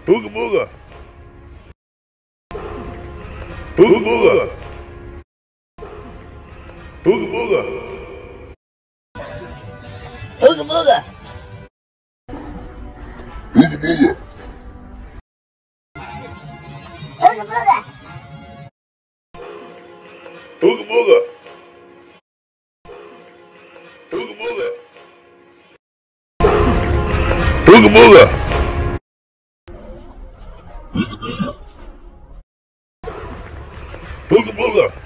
Ooga booga. Ooga booga. Ooga booga. Ooga booga. Ooga booga. Ooga booga. Ooga booga. Ooga booga. Ooga booga. Ooga booga.